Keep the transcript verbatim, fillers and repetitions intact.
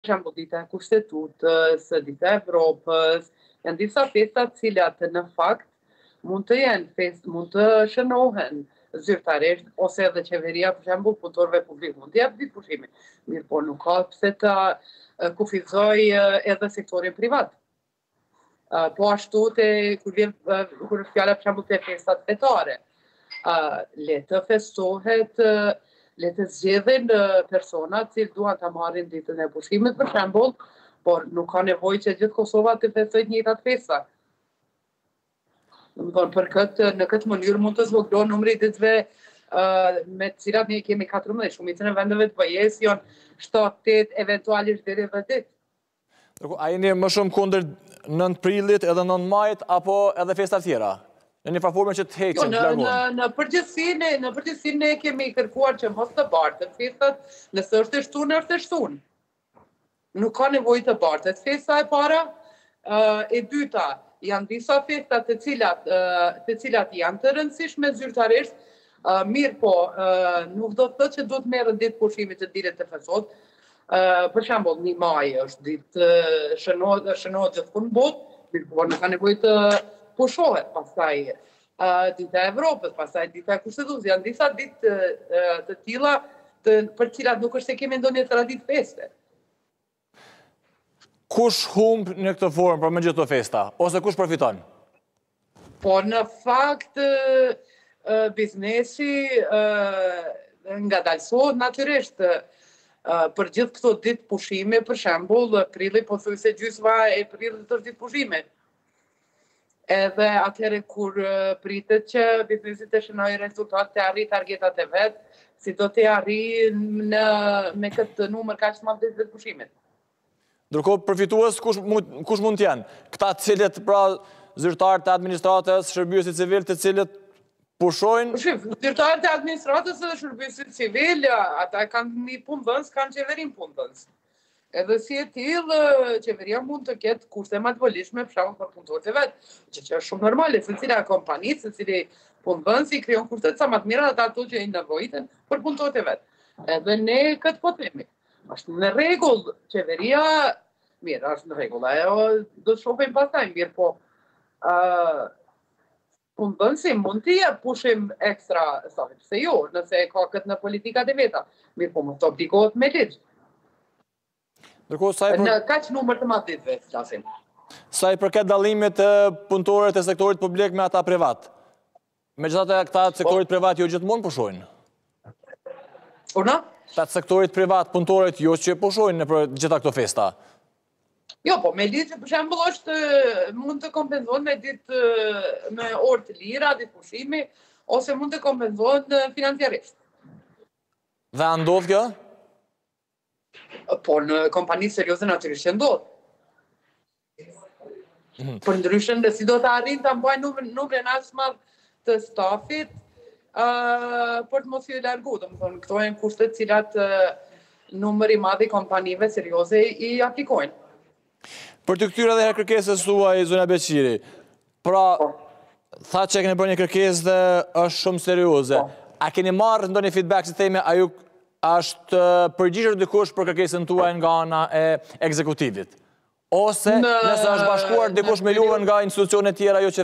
shembull dita e Kushtetutës, dita e Evropës, janë disa festa të cilat në fakt mund të jenë fest, mund të shënohen zyrtarisht ose edhe qeveria, për shembull, punëtorëve publik mund të jap ditë pushimi. Mirë, po nuk ka pse ta kufizoj edhe sektorin privat. Po ashtu te kur vjen kur është fjala për shembull te festat fetare. Le të festohet, le të zgjedhin personat që duan ta marrin ditën e pushimit për shembull, por nuk ka nevojë që gjithë Kosova të festojë të njëjtat festa. Domethënë për këtë në këtë mënyrë mund të zvogëlohet numri i ditëve me të cilat ne kemi katërmbëdhjetë, shumicën e vendeve të vëjes janë shtatë, tetë, eventualisht deri në ditë. A jeni më shumë kundër nëntë prillit edhe nëntë majit apo edhe festa tjera? Në një farë që të heqen, jo, të largohen? Në, në përgjithësi në përgjithësi ne kemi kërkuar që mos të bartet festat, nëse është e shtunë, është e shtunë. Nuk ka nevojë të bartet festa e para, e dyta, janë disa festat të cilat, të cilat janë të rëndësishme zyrtarisht, mirë po, nuk do të thotë që do të merren ditë pushimit të ditët të festot. Për shembull, një maj është ditë shënohet, shënohet gjithkund në botë, mirë po nuk ka nevojë të pushohet, pastaj dita e Evropës, pastaj dita e Kushtetutës, janë disa ditë të tilla për cilat nuk është se kemi ndonjë traditë feste. Kush humb në këtë formë për me gjithë të festa? Ose kush përfiton? Po në fakt, biznesi ngadalësohet natyrisht për gjithë këto ditë pushime, për shembull, prilli pothuajse gjysma e prillit është ditë pushime. Edhe atëherë kur pritet që biznesi të shënojë rezultat të arrijë targetat e vet, si do të arrijë në me këtë numër kaq të madh të pushimit. Ndërkohë përfitues kush mund kush mund të jenë? Këta të cilët pra zyrtarët e administratës, shërbyesi civil të cilët pushojnë? Zyrtarët e administratës dhe shërbyesit civil, ata kanë një punëdhënës, kanë qeverin punëdhënës. Edhe si e tillë, qeveria mund të ketë kurse më të volishme për shkak për punëtorët e vet, që është shumë normale, secila kompani, secili punëdhënësi krijon kurse sa më të mira ato që i nevojiten për punëtorët e vet. Edhe ne këtë po themi. Është në rregull, qeveria, mirë, është në rregull, ajo do të shohim pastaj, mirë po. ë Punëdhënësi mund të jep pushim ekstra, sa pse jo, nëse ka këtë në politikat e veta. Mirë po mund të obligohet me ligj. Në kaq numër të madh ditëve, flasim. Sa i përket dallimit të punëtorëve të sektorit publik me ata privat. Megjithatë këta të sektorit privat jo gjithmonë pushojnë. Una? Këta të sektorit privat punëtorët jo që pushojnë në gjitha këto festa. Jo, po me ditë për shembull është mund të kompenzohen me ditë me orë të lira, ditë pushimi, ose mund të kompenzohen financiarisht. Dhe a ndodh kjo? Po në kompani serioze natyrisht që ndodh. Për ndryshën dhe si do të arrijnë ta mbajnë numrin aq të madh të stafit për të mos i largu, domethënë këto janë kushte të cilat numri i madh i kompanive serioze i aplikojnë. Për të kthyer edhe kërkesës suaj Zonja Beqiri. Pra, tha që keni bërë një kërkesë dhe është shumë serioze. A keni marrë ndonjë feedback si themi, a ju është përgjigjur dikush për kërkesën tuaj nga ana e ekzekutivit? Ose nëse është bashkuar dikush me juve nga institucione tjera jo që